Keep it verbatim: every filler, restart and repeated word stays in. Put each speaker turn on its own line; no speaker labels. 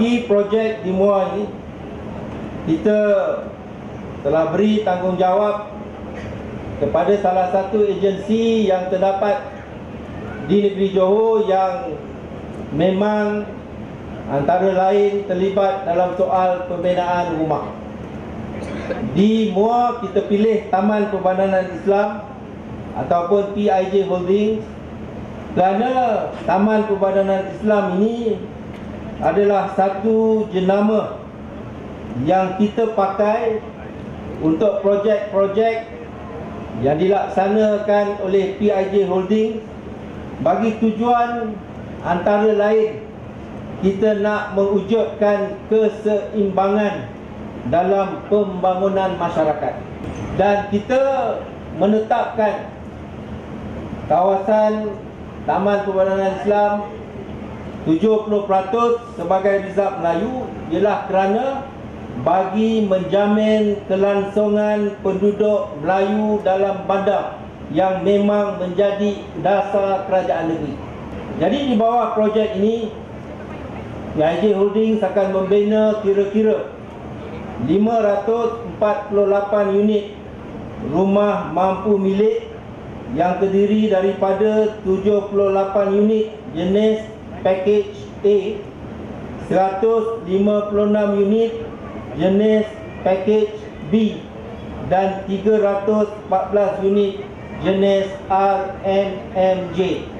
Bagi projek di Muar ini, kita telah beri tanggungjawab kepada salah satu agensi yang terdapat di negeri Johor yang memang antara lain terlibat dalam soal pembinaan rumah. Di Muar kita pilih Taman Perbandanan Islam ataupun P I J Holdings kerana Taman Perbandanan Islam ini adalah satu jenama yang kita pakai untuk projek-projek yang dilaksanakan oleh P I J Holdings bagi tujuan antara lain kita nak mewujudkan keseimbangan dalam pembangunan masyarakat, dan kita menetapkan kawasan Taman Perbandanan Islam tujuh puluh peratus sebagai Rizab Melayu ialah kerana bagi menjamin kelangsungan penduduk Melayu dalam bandar yang memang menjadi dasar kerajaan negeri. Jadi di bawah projek ini, P I J Holdings akan membina kira-kira lima ratus empat puluh lapan unit rumah mampu milik yang terdiri daripada tujuh puluh lapan unit jenis Package A, seratus lima puluh enam unit jenis Package B dan tiga ratus empat belas unit jenis R M M J.